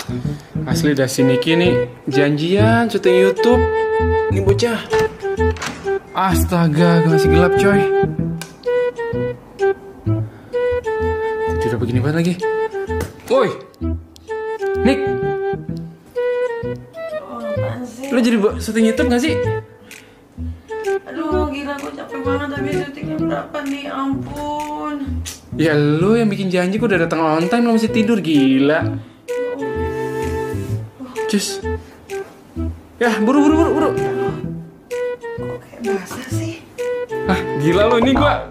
Asli dah si Niki nih janjian syuting YouTube. Ini bocah. Astaga, masih gelap coy. Tidak begini banget lagi. Woi, Nick. Lo jadi syuting YouTube gak sih? Aduh gila, gue capek banget habis syutingnya berapa nih, ampun. Ya lo yang bikin janji, gue udah datang on time lo masih tidur, gila. Cus. Ya, buru. Kok kayak basah sih? Ah, gila lo ini gua.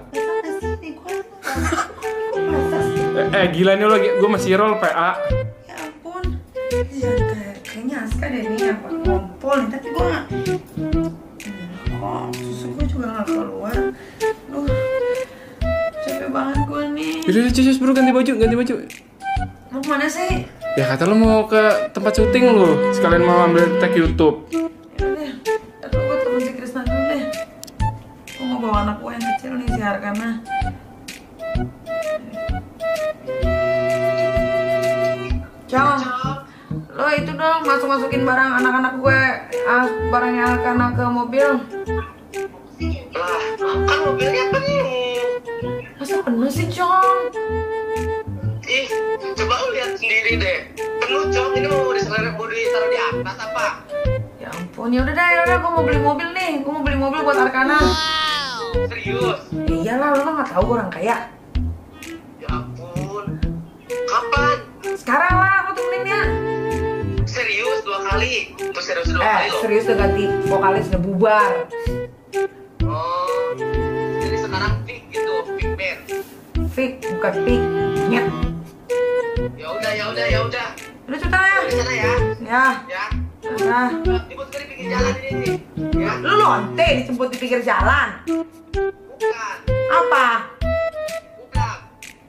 Gila nih lo, gue masih roll PA. Ya ampun. Ya, kayaknya Aska deh nih yang ngompol nih, tapi gue gak. Kok susu gue juga gak keluar. Duh, capek banget gue nih. Yaudah, Cus, buru ganti baju. Mau kemana sih? Ya kata lo mau ke tempat syuting lo, sekalian mau ambil tag YouTube. Yaudah, aduh gue temen si Krisna dulu deh. Gue mau bawa anak gue yang kecil nih, si Arkana. Cong, lo itu dong masukin barang anak-anak gue, barangnya Arkana ke mobil. Lah, kan mobilnya penuh. Masa penuh sih, Cong? Ih, coba lu lihat sendiri deh. Penuh, Cong. Ini mau ditaruh di atas apa? Ya ampun, yaudah gue mau beli mobil nih. Gue mau beli mobil buat Arkana. Serius? Iyalah, lo kan gak tau gue orang kaya. Ya ampun. Kapan? Sekarang lah, aku temeninnya. Serius 2 kali? Terus serius 2 kali loh? Serius udah ganti vokalis, udah bubar. Oh, jadi sekarang pick gitu, pick band. Pick, bukan pick. Nyet. Ya udah. Udah cerita ya? Di sana ya. Ya. Ya. Nah. Jemput gue di pinggir jalan ini. Ya. Lu lonte dijemput di pinggir jalan. Bukan. Apa? Bukan.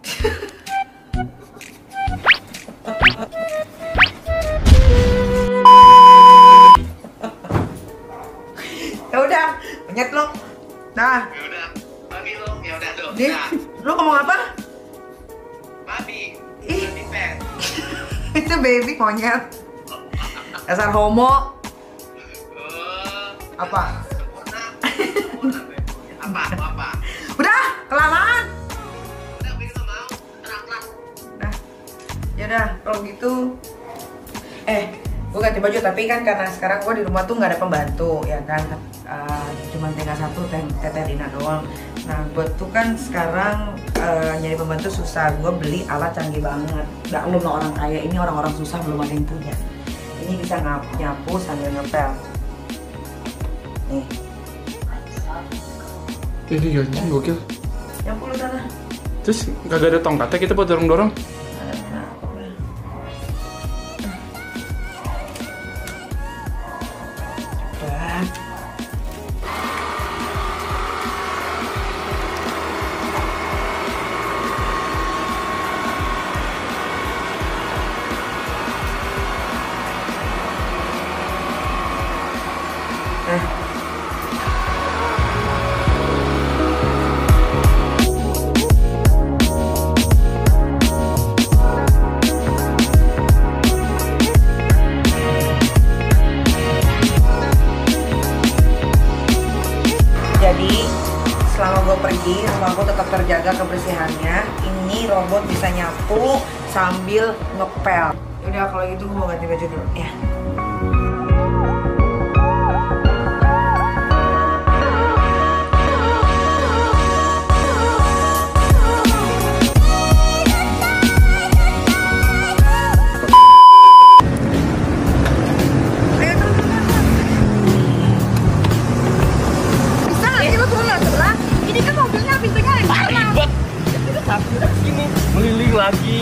Ya udah, penyet lo. Nah. Ya udah. Babi lo. Ya udah tuh. Nih, Nah. lu ngomong apa? Babi. Ih. Babi pet. Itu baby monyet. Dasar homo. Oh. Apa? Sempurna. Apa? Udah, kelamaan. Udah, gue nggak mau. Terang. Nah, yaudah kalau gitu. Gue ganti baju, tapi kan karena sekarang gue di rumah tuh nggak ada pembantu, ya kan. Cuman tinggal satu teteh Rina doang. Nah, gue tuh kan sekarang nyari pembantu susah. Gue beli alat canggih banget. Gak lu mau orang kaya, ini orang-orang susah belum ada yang punya. Ini bisa nyapu sambil ngepel. Nih, Ini gancang gokil. nyapu lu sana. Terus kagak ada tongkatnya kita buat dorong-dorong. Jadi selama gue pergi, rumah gue tetap terjaga kebersihannya. Ini robot bisa nyapu sambil ngepel. Udah kalau gitu gue mau ganti baju dulu ya. Meliling lagi.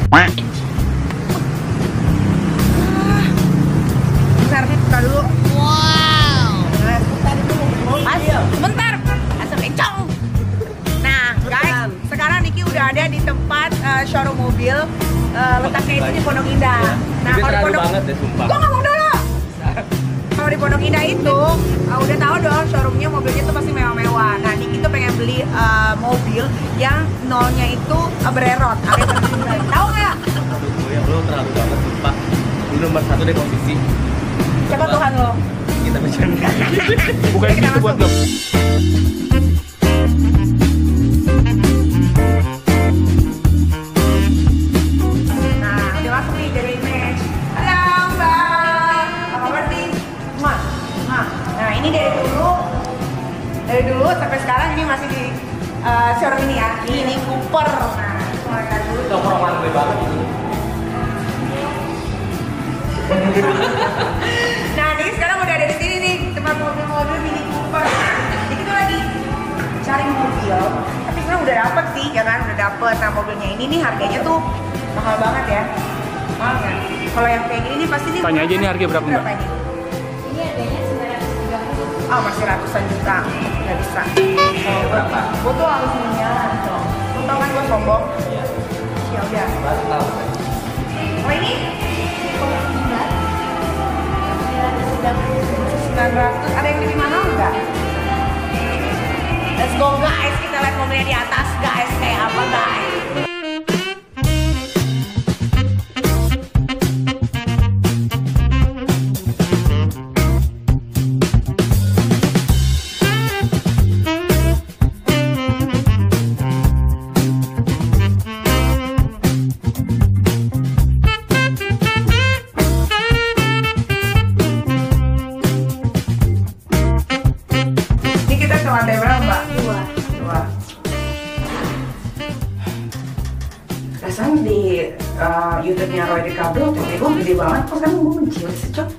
Bentar, buka dulu. Wow. Mas, sebentar. Asal kencang. Nah, guys, sekarang Niki udah ada di tempat showroom mobil. Letaknya itu di Pondok Indah. Nah, kalau di Pondok banget deh, sumpah. Gua ngomong dulu. Kalau di Pondok Indah itu udah tahu dong showroomnya mobilnya tuh pasti mewah-mewah. Nah, Niki tuh pengen beli mobil yang nolnya itu bererot, alias tahu nggak? Aduh, ya lo terlalu banget, sumpah. Ini nomor 1 deh posisi. Siapa Tuhan lo? Kita bercanda. Bukan Kita gitu buat masuk. lo. Nah, udah masuk nih dari image. Halo Mbak, apa kabar nih? Nah ini dari dulu sampai sekarang ini masih di showroom ini ya. Ini Cooper. Nah, itu mereka dulu. Tongkrongan gue banget ini. Nah, ini sekarang udah ada di sini nih tempat mobil-mobil Mini Cooper. Jadi kita lagi cari mobil, tapi sekarang udah dapet sih, ya kan? Udah dapet. Nah, mobilnya ini nih harganya tuh mahal banget ya. Mahal nggak? Kalau yang kayak gini nih pasti nih. Tanya aja ini harga berapa, Mbak? ini? Ini harganya 930. Oh, masih ratusan juta. Nggak bisa. Berapa? Gue tuh harus menyaran dong. Lu tau kan gue sombong? Iya. Ya udah. Baru tahu. Oh ini 900. Ada yang lebih mahal nggak? Let's go guys, kita lihat mobilnya di atas guys, kayak apa guys? Ini kita ke lantai berapa, Mbak? Dua. Rasanya di YouTube-nya Roy DiCaprio tuh gue gede banget, kok sekarang gue menciut sih, Cok?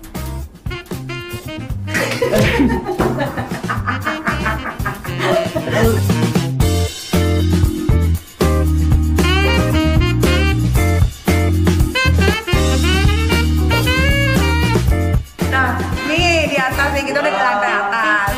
Nah, nih di atas nih, kita udah di lantai atas.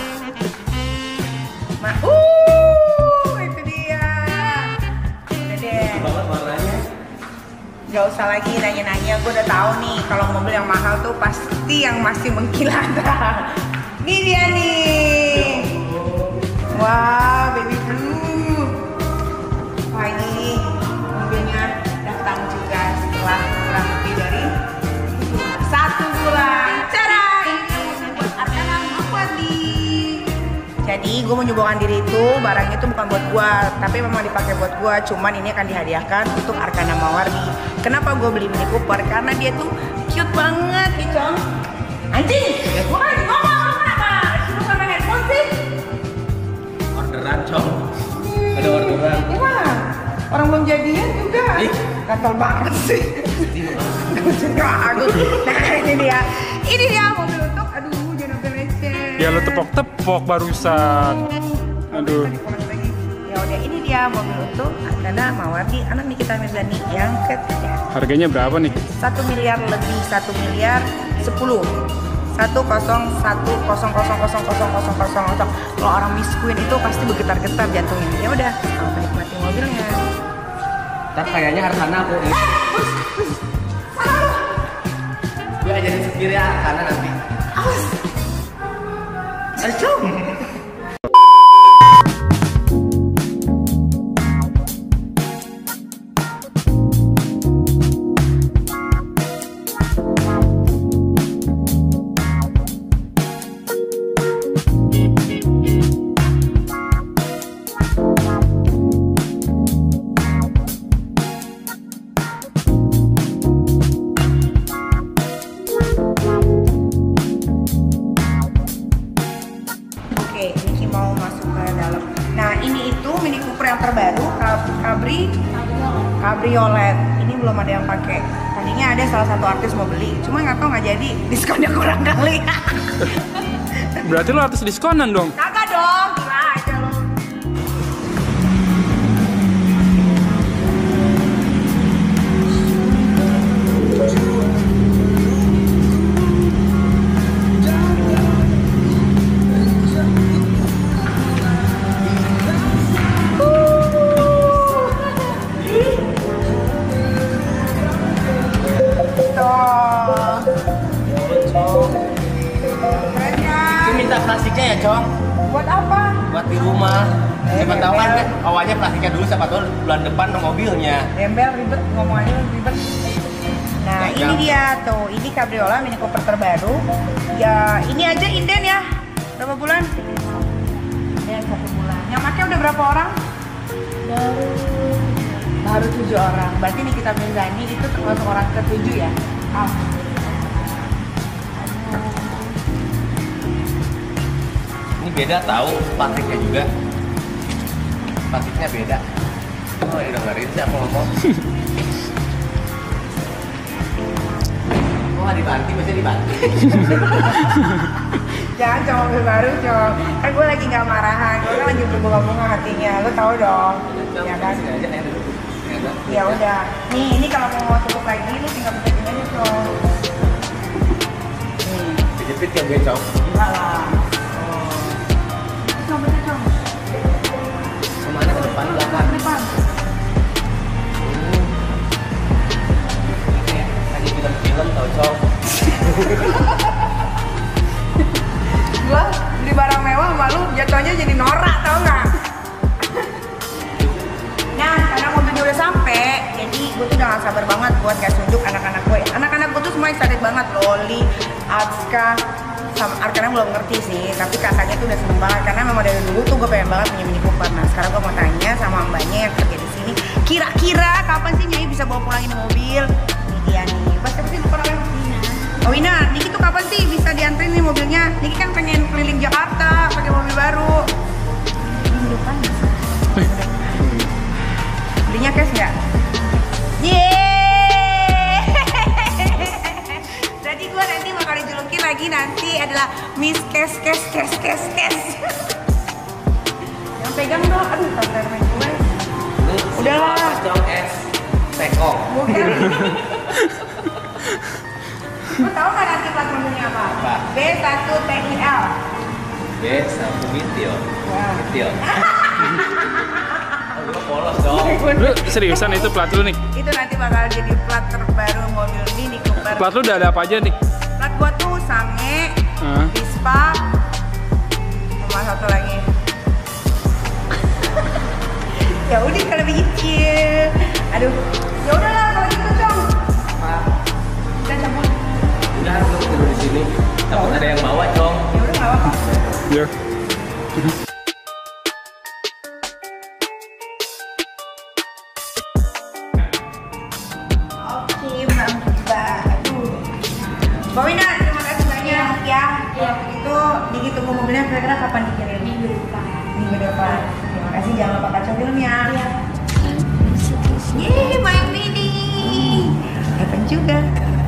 Itu dia. Udah deh. Banget warnanya. Gak usah lagi nanya-nanya, gue udah tahu nih kalau mobil yang mahal tuh pasti yang masih mengkilat. Ini dia nih. Wah, baby blue. Wah ini mobilnya datang juga setelah kurang lebih dari 1 bulan. Cara ini mobil buat Arkana Mawardi. Jadi gue menyumbangkan diri itu, barangnya itu bukan buat gue, tapi memang dipakai buat gue. Cuman ini akan dihadiahkan untuk Arkana Mawardi. Kenapa gue beli Mini Cooper? Karena dia tuh cute banget, gitu. Anjing, gue kan lagi ngomong, lu kenapa? Sibuk sama handphone sih? Orderan, Cong. Ada orderan. Gimana? Orang belum jadian juga. Ih. Gatel banget sih. Aku. Nah ini dia. Ini dia mobil untuk, aduh jangan sampai lecet. Ya lo tepok-tepok barusan. Aduh. Ya udah ini dia mobil untuk Arkana Mawardi, anak Nikita Mirzani yang ketiga. Harganya berapa nih? 1 miliar lebih, 1 miliar 10. 101000000. Kalau orang Miss Queen itu pasti bergetar-getar jantungnya. Ya udah, selamat menikmati mobilnya. Ntar kayaknya Arkana aku. Gue ajarin setir ya Arkana nanti. Ayo. Oke, Niki mau masuk ke dalam. Nah, ini itu Mini Cooper yang terbaru, Cabriolet. Ini belum ada yang pakai. Tadinya ada salah satu artis mau beli, cuma nggak tahu nggak jadi, diskonnya kurang kali. Berarti lo artis diskonan dong. Kagak dong, gila aja lo. Itu minta plastiknya ya, Cong. Buat apa? Buat di rumah. Siapa tahu kan awalnya plastiknya dulu, siapa tahu bulan depan mobilnya. Gembel ribet, ngomong aja ribet. Nah, Nah, ini dia tuh, ini Cabriola Mini Cooper terbaru. Ya, ini aja inden ya. Berapa bulan? Dan 1 bulan. Yang pakai udah berapa orang? Baru 7 orang. Berarti Nikita Mirzani itu termasuk orang ke-7 ya? Ini beda tahu patiknya juga. Patiknya beda. Oh, ya dengerin siapa ngomong. Oh, nggak dibanti, biasanya dibanti. Jangan cowok mobil baru, cowok. Kan gue lagi gak marahan, gue kan lagi berbunga-bunga hatinya. Lo tau dong, ya kan? Ya udah. Nih, ini kalau mau tutup lagi, lu tinggal pencet aja, cowok. Kejepit ya gue cowok. Enggak lah. Cowok, bener cowok. Kemana ke depan belakang? Ke depan. Kayak lagi film-film tau cowok. Gue beli barang mewah sama lu jatuhnya jadi norak, tau gak? Nah, karena mobilnya udah sampai, jadi gue tuh udah gak sabar banget buat kasih tunjuk anak-anak gue. Anak-anak gue tuh semua excited banget, Loli, Atska, sama Arkana belum ngerti sih, tapi kakaknya tuh udah seneng banget karena memang dari dulu tuh gue pengen banget punya Mini Cooper. Nah, sekarang gue mau tanya sama mbaknya yang kerja di sini, kira-kira kapan sih Nyai bisa bawa pulang ini mobil? Ini dia nih, pas siapa sih lupa namanya? Oh Wina, Niki tuh kapan sih bisa dianterin nih mobilnya? Niki kan pengen keliling Jakarta pakai mobil baru. Minggu depan bisa. Belinya cash nggak? Yeay! Jadi gue nanti bakal dijulukin lagi nanti adalah Miss Cash. Yang pegang dong, aduh tak main gue. Udahlah. Cong es tekok. Bukan. Lo tau gak nanti plat mobilnya apa? Apa? B1TIL. B1 Meteor. Wah. Meteor. Oh, gue polos dong. Lu seriusan itu plat lu nih? Itu nanti bakal jadi plat terbaru mobil Mini Cooper. Plat lu udah ada apa aja nih? Plat gua tuh Sange, Hah? Vespa, sama satu lagi. Ya udah kalau begitu. Aduh, ya udahlah kalau gitu Cong. Udah cabut. Udah lu tidur di sini. Takut ada yang bawa, Cong. Ya udah nggak apa-apa. Ya. Oke, Mbak. Aduh. Mbak Wina, terima kasih banyak ya. Kalau begitu, Diki tunggu mobilnya kira-kira kapan dikirim? Minggu depan. Minggu depan. Terima kasih, jangan lupa kacau filmnya. Iya. Yeay, banyak Didi. Hebat juga.